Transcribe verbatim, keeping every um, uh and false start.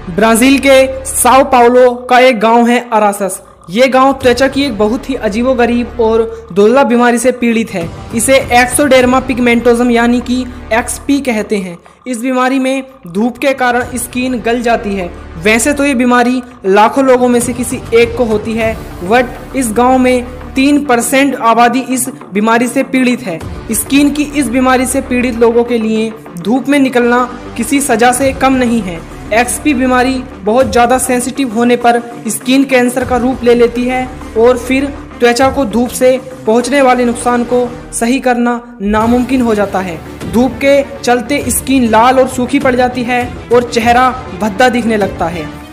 Brazil के Sao Paulo का एक गांव है अरासस। ये गांव त्वचा की एक बहुत ही अजीबोगरीब और दुर्लभ बीमारी से पीड़ित है। इसे एक्सोडेर्मा पिगमेंटोजम यानी कि एक्सपी कहते हैं। इस बीमारी में धूप के कारण स्किन गल जाती है। वैसे तो ये बीमारी लाखों लोगों में से किसी एक को होती है, बट इस गांव में तीन परसेंट आबादी इस बीमारी से पीड़ित है। स्किन की इस बीमारी से पीड़ित लोगों के लिए धूप में निकलना किसी सजा से कम नहीं है। एक्सपी बीमारी बहुत ज़्यादा सेंसिटिव होने पर स्किन कैंसर का रूप ले लेती है और फिर त्वचा को धूप से पहुंचने वाले नुकसान को सही करना नामुमकिन हो जाता है। धूप के चलते स्किन लाल और सूखी पड़ जाती है और चेहरा भद्दा दिखने लगता है।